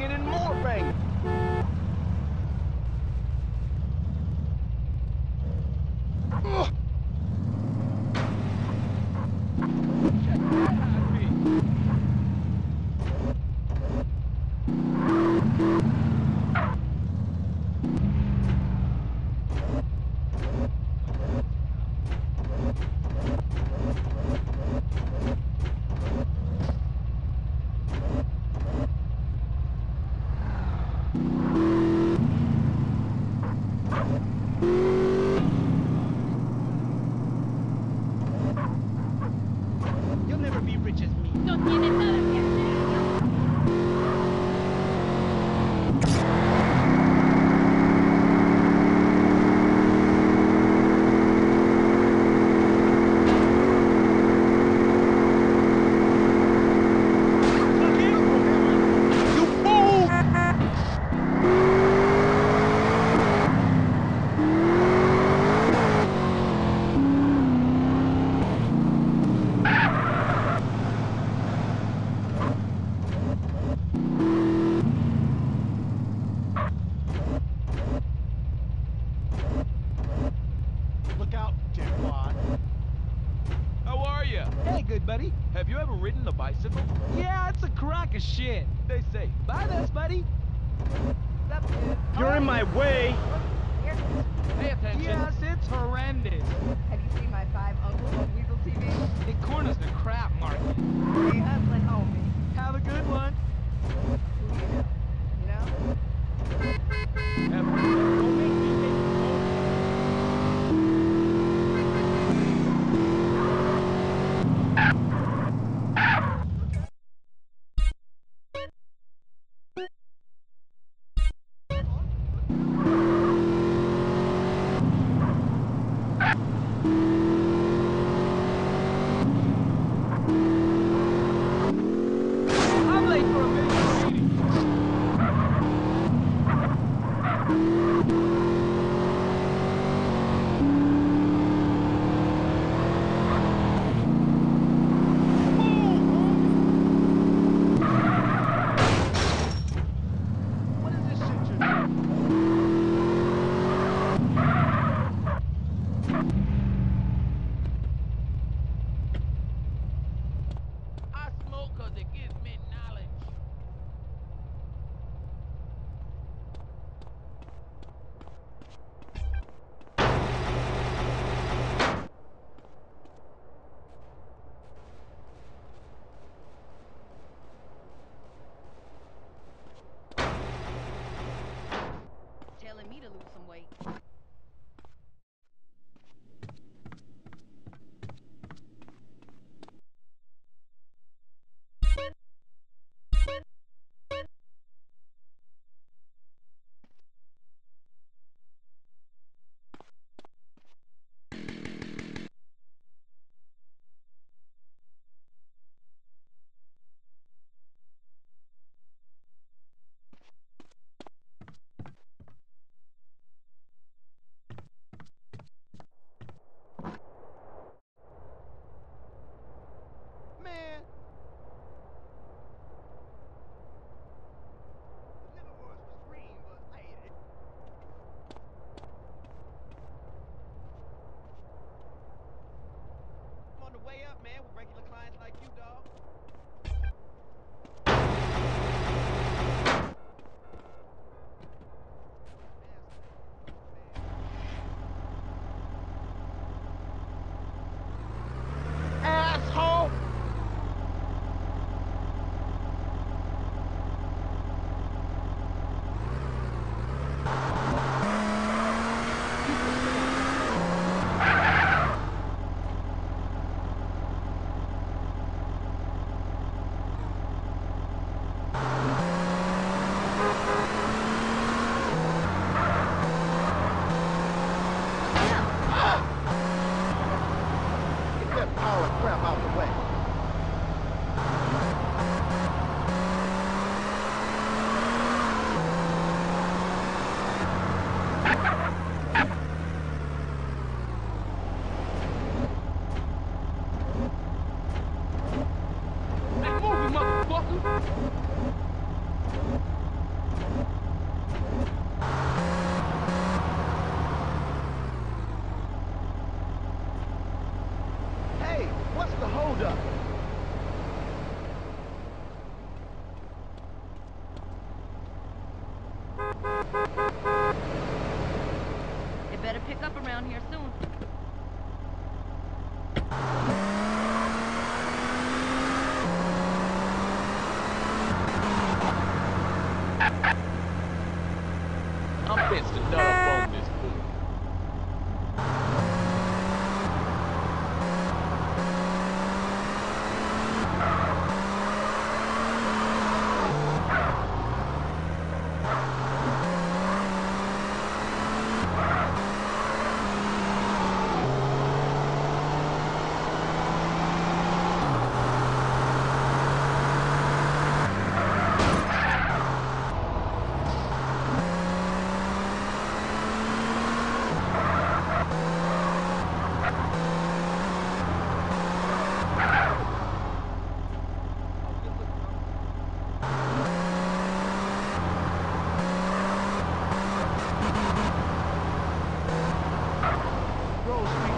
banging and more banging. Ugh. Check that out, me. You'll never be rich as me. No tiene nada que hacer. You fool! Look out, dickwad. How are you? Hey, good buddy. Have you ever ridden a bicycle? Yeah, it's a crock of shit. They say. Buy this, buddy. What's up, dude? You're in my way. Here. Pay attention. Yes, it's horrendous. Have you seen my 5 uncles on Weasel TV? Hey, corner's the crap market. Hey, hustling, homie. Have a good one. Who do you know? You know? Have don't make me take you home.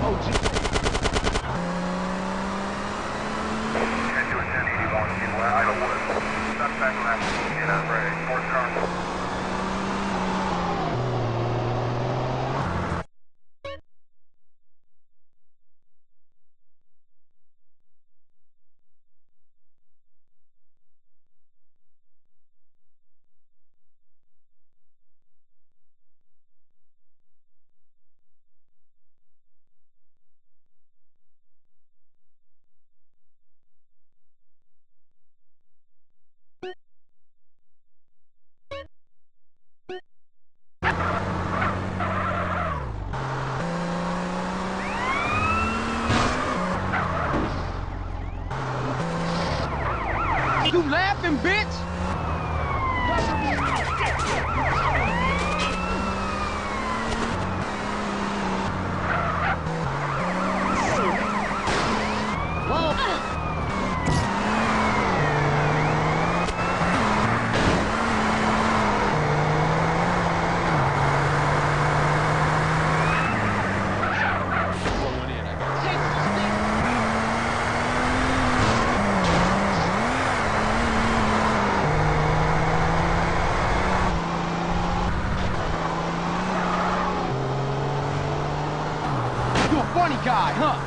OG. Into a 1081 in Idlewood. Suspect left in a red sports car. You laughing, bitch? Going in, I guess. You a funny guy, huh?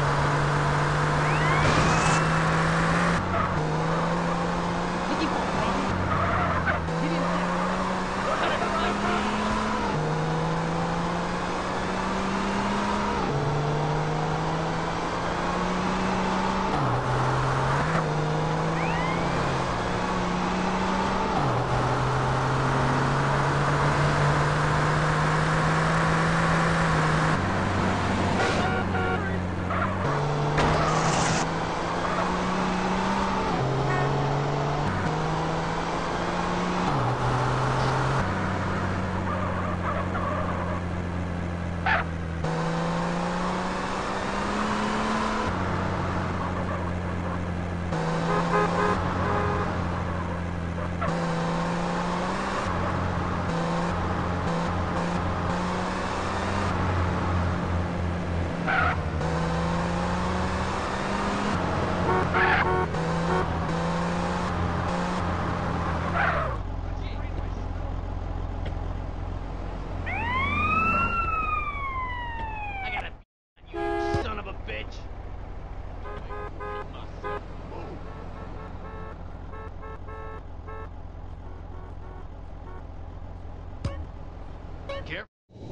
I gotta you son of a bitch. Careful.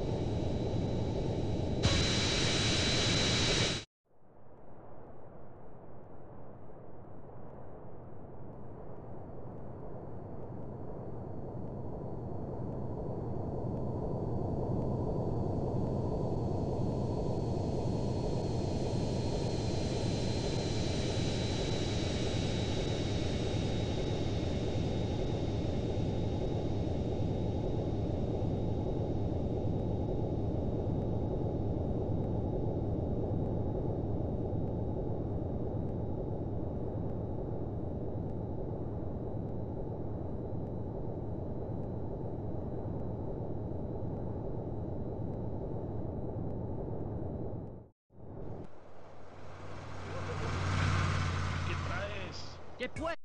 ¿Qué pues?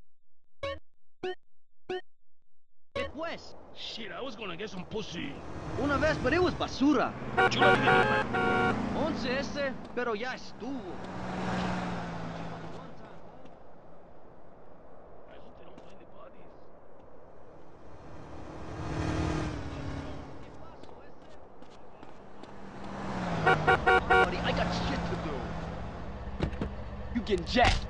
¿Qué pues? Shit, I was gonna get some pussy. Una vez, but it was basura. Yo la vi de mi mano. 11 ese, pero ya estuvo. I hope they don't find the bodies. Buddy, I got shit to do. You getting jacked.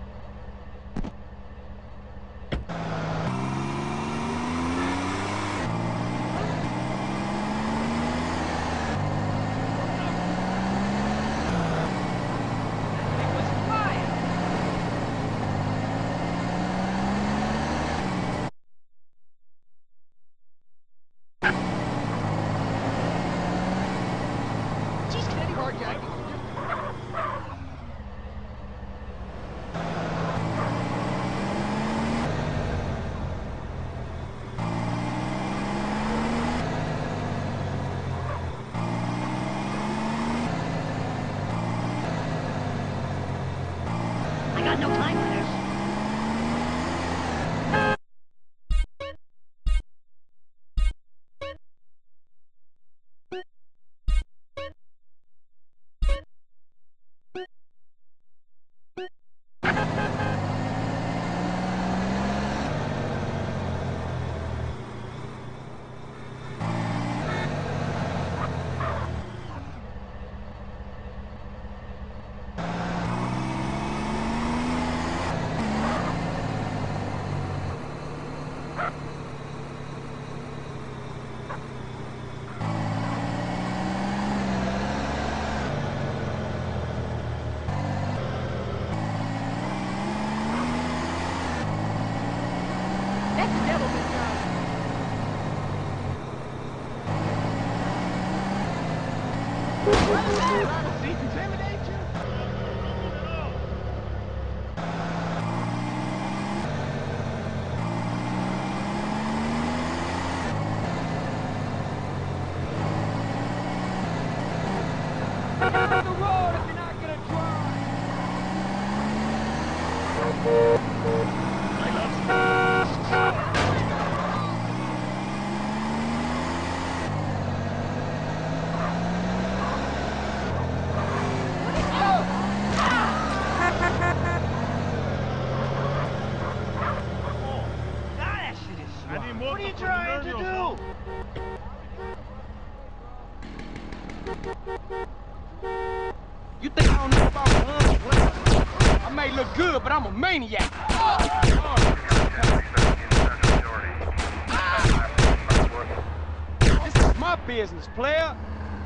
Just kidding, carjacking. got no time for this. That's the devil, Miss John. She intimidate you? Get off the road if you're not gonna drive. What are you trying to do? You think I don't know about guns, bro? I may look good, but I'm a maniac. This is my business, player.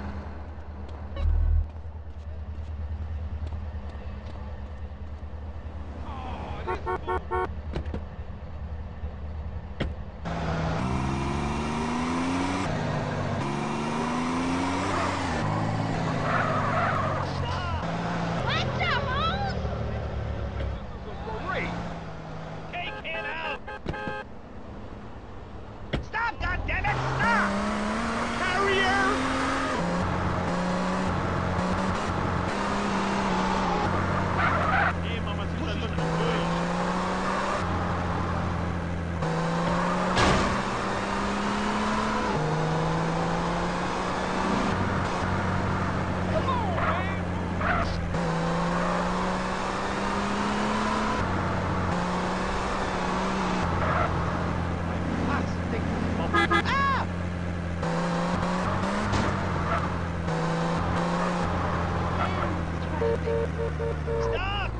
Take him out! Stop, goddammit! Stop! Carrier! Hey, mamacita, look good. Stop!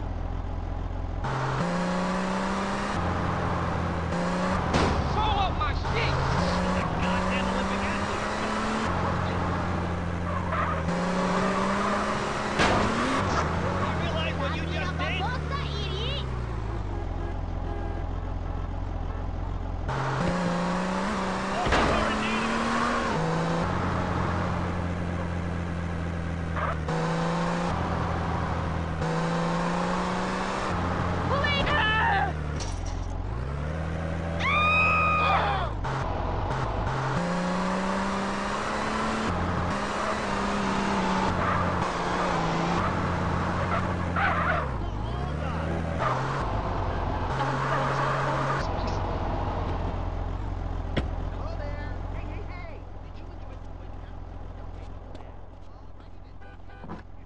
Show up my shit! Goddamn Olympic athlete. You realize what you just did? Hello there. Hey, hey, hey. Did you enjoy... Wait,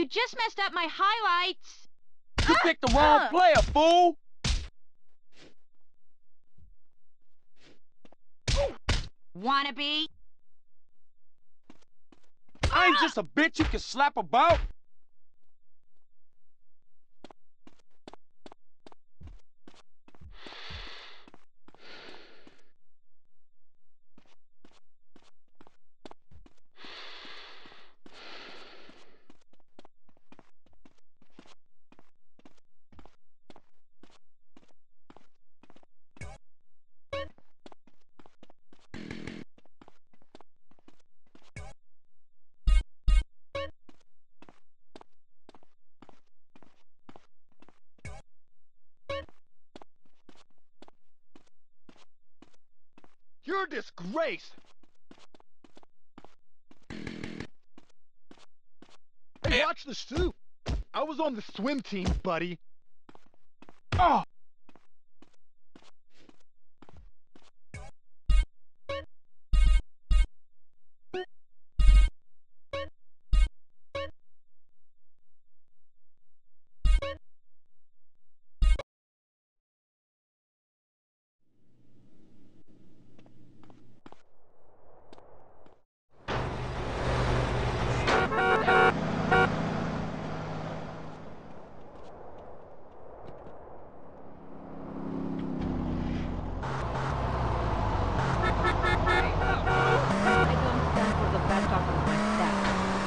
You just messed up my highlights. You picked the wrong player, fool! Wannabe? I ain't just a bitch you can slap about. You're a disgrace. Hey, watch the soup. I was on the swim team, buddy. Oh! I don't stand for the bad talk of my staff.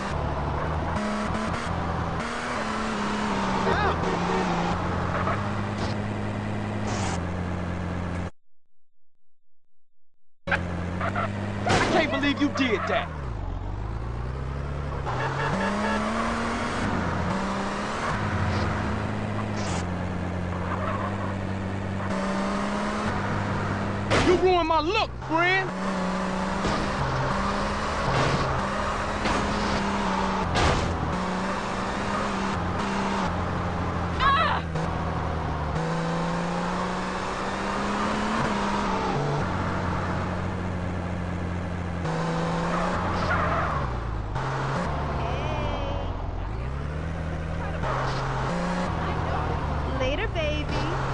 I can't believe you did that. You ruined my look, friend. Later, baby.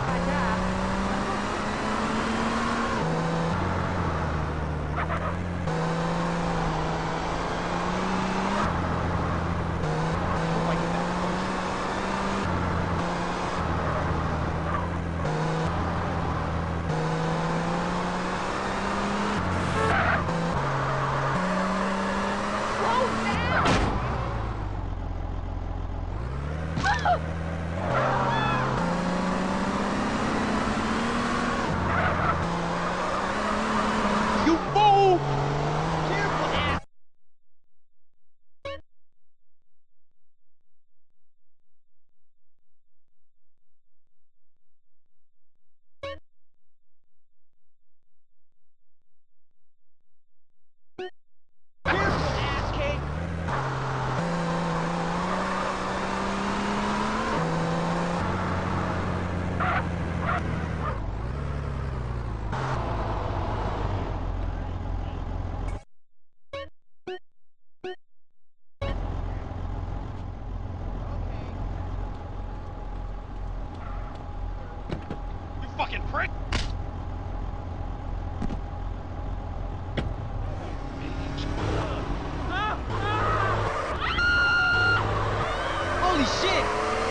You fool! You fucking prick! Holy shit!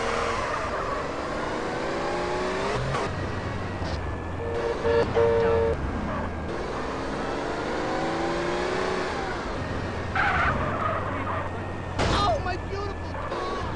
Oh, my beautiful car!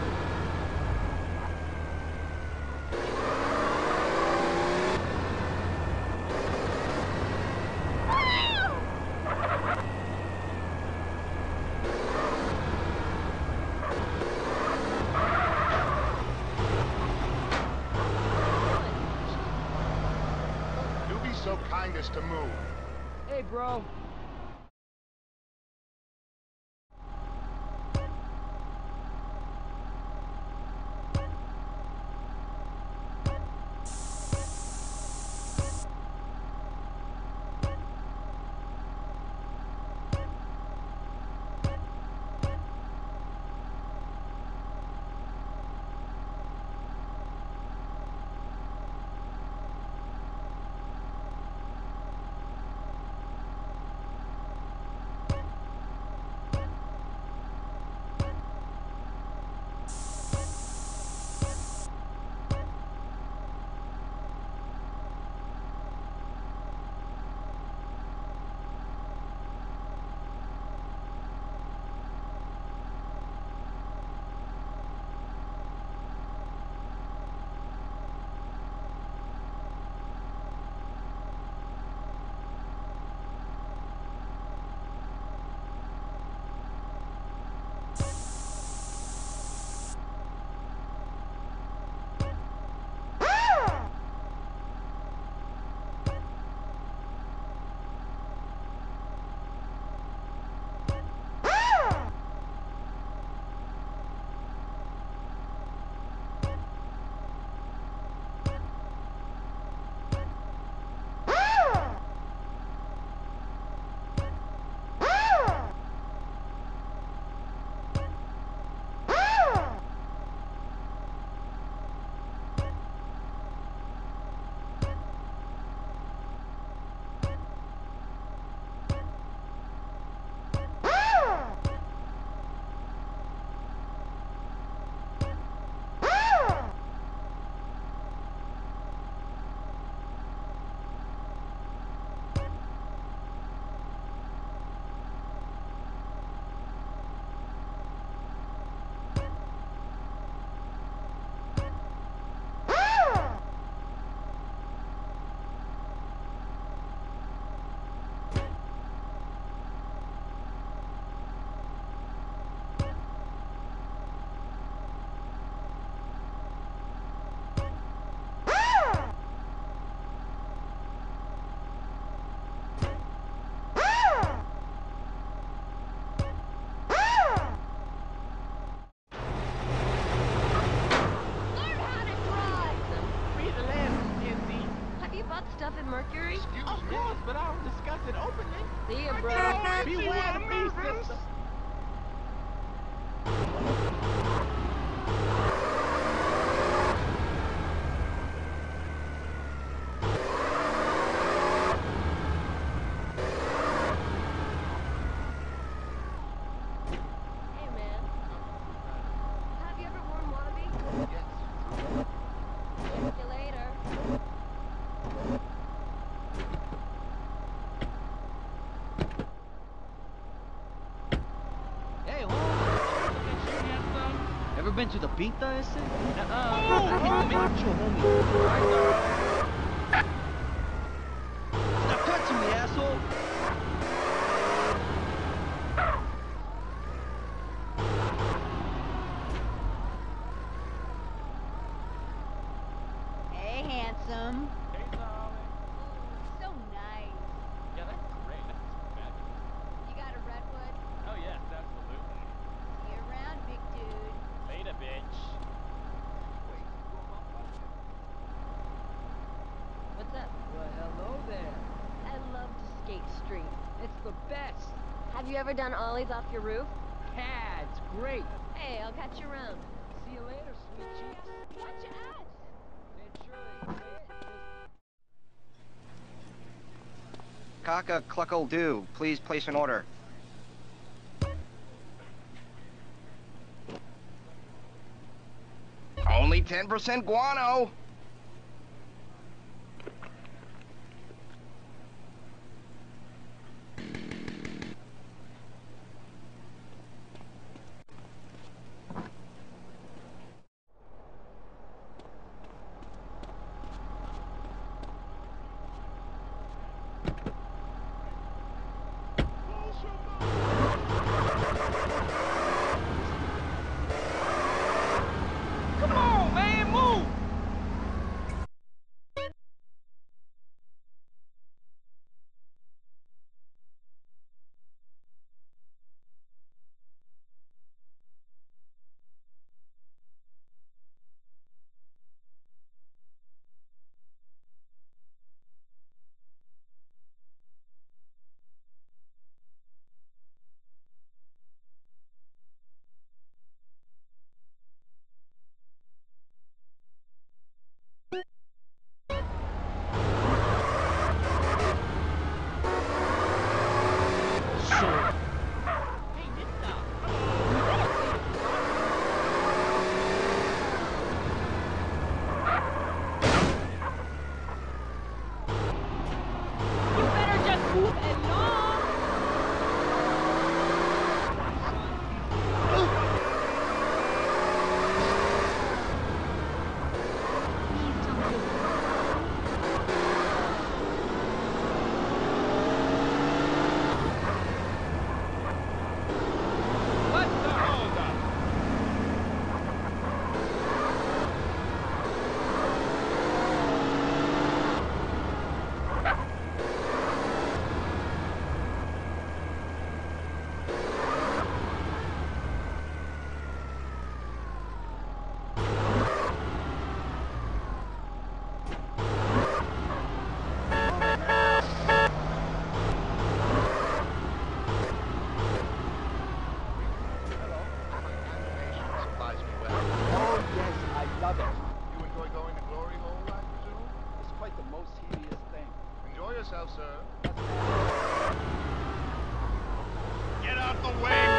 Do be so kind as to move. Hey, bro. bought stuff at Mercury? Of course, but I don't discuss it openly. See ya, bro. Beware the beast, sister. Hey, man. Have you ever worn wannabe? Yes. Check you later. Hey, hold on. Ever been to the Pinta, ese? I hit the macho, homie. Stop touching me, asshole. Hey, handsome. Hey, darling. Ooh, so nice. Yeah, that's great. That's fabulous. You got a redwood? Oh, yes, absolutely. See you around, big dude. Later, bitch. Anyways, you go about walking. What's up? Well, hello there. I love to skate street. It's the best. Have you ever done ollies off your roof? Yeah, it's great. Hey, I'll catch you around. See you later, sweet cheeks. Watch your ass! Hey, Shirley, Kaka Cluckle Do, please place an order. Only 10% guano. come on, man, move. You better just move along! Please don't do What's the holdup? Animation supplies me well. Oh, yes, I love it. You enjoy going to Glory Hole, I presume? It's quite the most hideous thing. Enjoy yourself, sir. Get out the way,